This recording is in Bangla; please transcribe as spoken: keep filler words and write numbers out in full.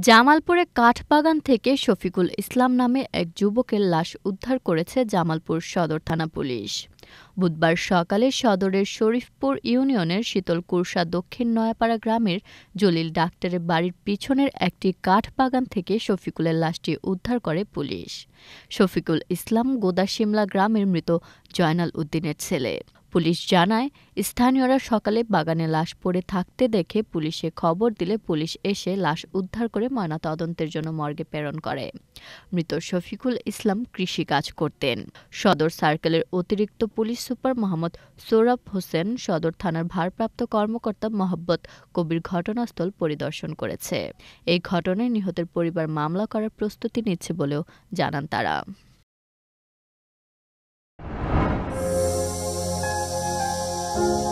জামালপুরে কাঠবাগান থেকে শফিকুল ইসলাম নামে এক যুবকের লাশ উদ্ধার করেছে জামালপুর সদর থানা পুলিশ। বুধবার সকালে সদরের শরীফপুর ইউনিয়নের শীতলকুরসা দক্ষিণ নয়াপাড়া গ্রামের জলিল ডাক্তারের বাড়ির পিছনের একটি কাঠবাগান থেকে শফিকুলের লাশটি উদ্ধার করে পুলিশ। শফিকুল ইসলাম গোদাশিমলা গ্রামের মৃত জয়নাল উদ্দিনের ছেলে। পুলিশ জানায়, স্থানীয়রা সকালে বাগানে লাশ পড়ে থাকতে দেখে পুলিশে খবর দিলে পুলিশ এসে লাশ উদ্ধার করে ময়নাতদন্তের জন্য মর্গে প্রেরণ করে। মৃত শফিকুল ইসলাম কৃষিকাজ করতেন। সদর সার্কেলের অতিরিক্ত পুলিশ সুপার মোহাম্মদ সোহরাব হোসেন, সদর থানার ভারপ্রাপ্ত কর্মকর্তা মোহাব্বত কবির ঘটনাস্থল পরিদর্শন করেছে। এই ঘটনায় নিহতের পরিবার মামলা করার প্রস্তুতি নিচ্ছে বলেও জানান তারা। you